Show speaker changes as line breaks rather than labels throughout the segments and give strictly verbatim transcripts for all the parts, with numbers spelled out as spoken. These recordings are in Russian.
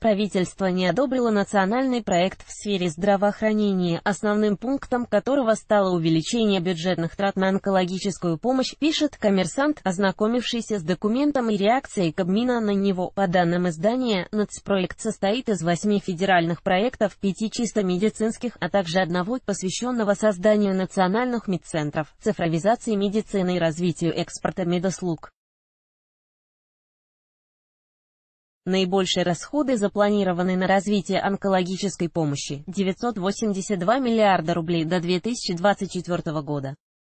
Правительство не одобрило национальный проект в сфере здравоохранения, основным пунктом которого стало увеличение бюджетных трат на онкологическую помощь, пишет «Коммерсант», ознакомившийся с документом и реакцией Кабмина на него. По данным издания, нацпроект состоит из восьми федеральных проектов, пяти чисто медицинских, а также одного, посвященного созданию национальных медцентров, цифровизации медицины и развитию экспорта медуслуг. Наибольшие расходы запланированы на развитие онкологической помощи – девятьсот восемьдесят два миллиарда рублей до две тысячи двадцать четвёртого года.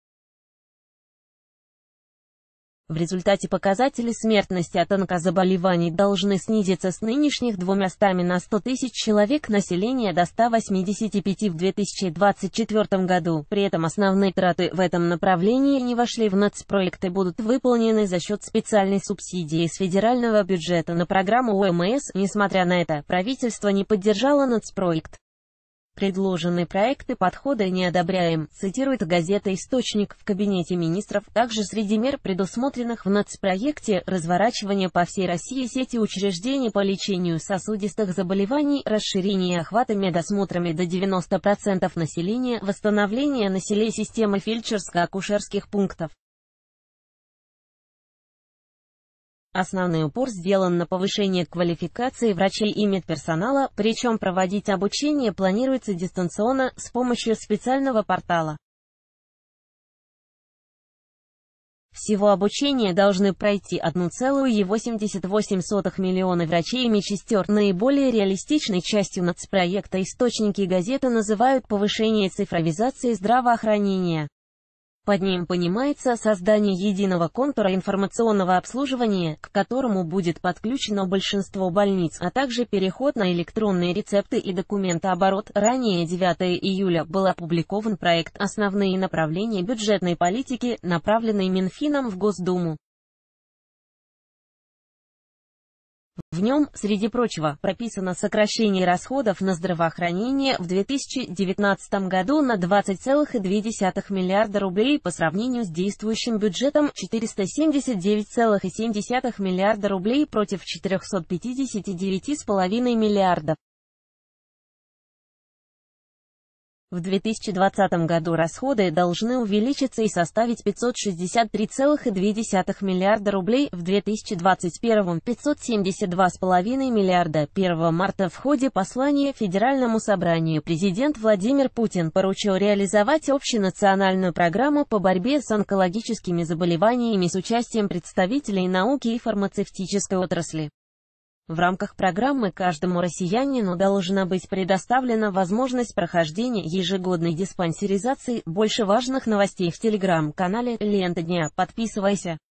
В результате показатели смертности от онкозаболеваний должны снизиться с нынешних двухсот на сто тысяч человек населения до ста восьмидесяти пяти в две тысячи двадцать четвёртом году. При этом основные траты в этом направлении не вошли в нацпроект и будут выполнены за счет специальной субсидии из федерального бюджета на программу ОМС. Несмотря на это, правительство не поддержало нацпроект. Предложенные проекты подхода не одобряем, цитирует газета «Источник». В Кабинете министров также среди мер, предусмотренных в нацпроекте, разворачивание по всей России сети учреждений по лечению сосудистых заболеваний, расширение охвата медосмотрами до девяноста процентов населения, восстановление на селе системы фельдшерско-акушерских пунктов. Основной упор сделан на повышение квалификации врачей и медперсонала, причем проводить обучение планируется дистанционно, с помощью специального портала. Всего обучение должны пройти одна целая восемьдесят восемь сотых миллиона врачей и медсестер. Наиболее реалистичной частью нацпроекта источники газеты называют повышение цифровизации здравоохранения. Под ним понимается создание единого контура информационного обслуживания, к которому будет подключено большинство больниц, а также переход на электронные рецепты и документооборот. Ранее девятого июля был опубликован проект «Основные направления бюджетной политики», направленный Минфином в Госдуму. В нем, среди прочего, прописано сокращение расходов на здравоохранение в две тысячи девятнадцатом году на двадцать целых две десятых миллиарда рублей по сравнению с действующим бюджетом четыреста семьдесят девять целых семь десятых миллиарда рублей против четырехсот пятидесяти девяти целых пяти десятых миллиардов. В две тысячи двадцатом году расходы должны увеличиться и составить пятьсот шестьдесят три целых две десятых миллиарда рублей, в две тысячи двадцать первом — пятьсот семьдесят два целых пять десятых миллиарда. первого марта в ходе послания Федеральному собранию президент Владимир Путин поручил реализовать общенациональную программу по борьбе с онкологическими заболеваниями с участием представителей науки и фармацевтической отрасли. В рамках программы каждому россиянину должна быть предоставлена возможность прохождения ежегодной диспансеризации. Больше важных новостей в телеграм-канале «Лента дня». Подписывайся.